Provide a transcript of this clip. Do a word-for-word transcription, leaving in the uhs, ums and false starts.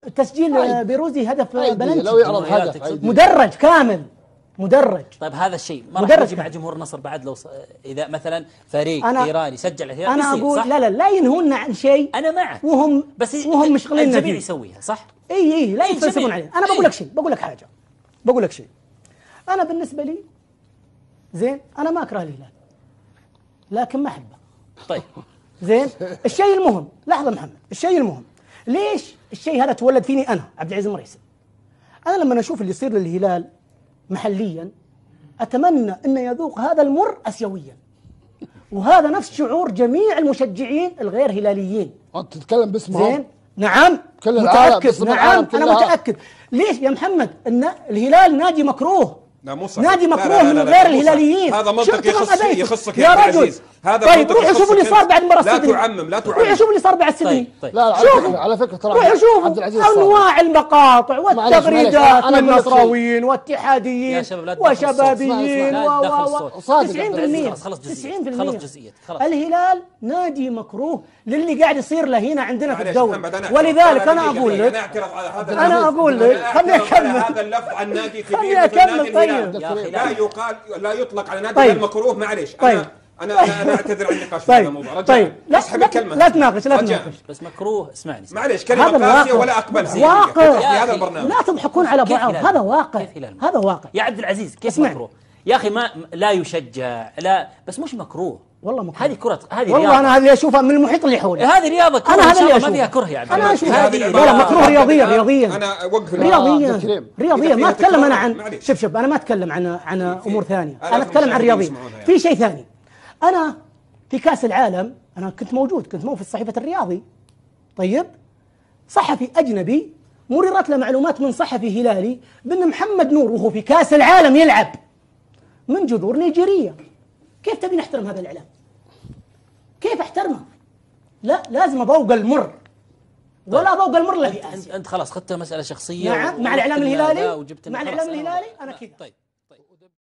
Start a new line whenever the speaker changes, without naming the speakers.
تسجيل بيروزي هدف بلنتي
لو يعرض هدف
مدرج كامل مدرج.
طيب هذا الشيء ما راح يجي مع جمهور النصر بعد لو ص... اذا مثلا فريق ايراني سجل الهلال
انا اقول
صح؟
لا لا لا ينهونا عن شيء.
انا معك
وهم
بس
وهم مشغلين
الجميع يسويها صح؟
اي اي لا يتفلسفون عليه. انا بقول لك شيء بقول لك حاجه بقول لك شيء انا بالنسبه لي زين انا ما اكره الهلال لكن ما احبه.
طيب
زين الشيء المهم لحظه محمد الشيء المهم ليش الشيء هذا تولد فيني انا عبد العزيز مريسي. انا لما اشوف اللي يصير للهلال محليا اتمنى انه يذوق هذا المر اسيويا، وهذا نفس شعور جميع المشجعين الغير هلاليين.
انت تتكلم باسمهم؟
زين نعم متاكد نعم انا متاكد. ليش يا محمد ان الهلال نادي مكروه
لا مو صحيح.
نادي مكروه من غير الهلاليين.
هذا منطق يخص يخصك
يا رجل. هذا طيب روحوا شوفوا اللي صار بعد مباراة
لا تعمم لا تعمم.
روحوا شوفوا اللي صار بعد سيدني.
طيب. طيب. لا على فكرة على فكرة ترى
روحوا شوفوا انواع المقاطع والتغريدات من نصراويين واتحاديين وشبابيين و تسعين بالمئة تسعين بالمئة الهلال نادي مكروه للي قاعد يصير له هنا عندنا في الدوري. ولذلك انا اقول لك انا اقول لك خليني اكمل.
هذا اللفظ عن نادي كبير
خليني اكمل. طيب
لا يقال لا يطلق على نادي المكروه. معليش انا انا انا اعتذر عن النقاش في هذا الموضوع.
طيب اسحب الكلمه لا تناقش لا تناقش
بس مكروه. اسمعني
معليش كلمه قاسيه ولا اقبلها
واقع
في هذا البرنامج.
لا تضحكون على بعض. هذا واقع هذا واقع
يا عبد العزيز. كيف مكروه يا اخي؟ ما لا يشجع لا بس مش مكروه
والله مكروه.
هذه كرة هذه
والله
رياضة.
انا هذا اللي اشوفها من المحيط اللي حولي.
هذه رياضة كرة.
انا هذا اللي
ما فيها كره يا عبد
انا اشوف
هذه
لا مكروه رياضيا رياضيا
انا اوقف
رياضيا رياضيا ما اتكلم انا عن شوف شوف انا ما اتكلم عن عن امور ثانيه. انا اتكلم عن رياضيا. في شيء ثاني انا في كاس العالم انا كنت موجود كنت مو في صحيفة الرياضي. طيب صحفي اجنبي مررت له معلومات من صحفي هلالي بان محمد نور وهو في كاس العالم يلعب من جذور نيجيرية. كيف تبي نحترم هذا الاعلام؟ كيف احترمه؟ لا لازم ابوق المر ولا ابوق المر له في اسيا.
انت خلاص اخذتها مسألة شخصية
نعم مع الاعلام الهلالي مع الاعلام الهلالي انا كذا.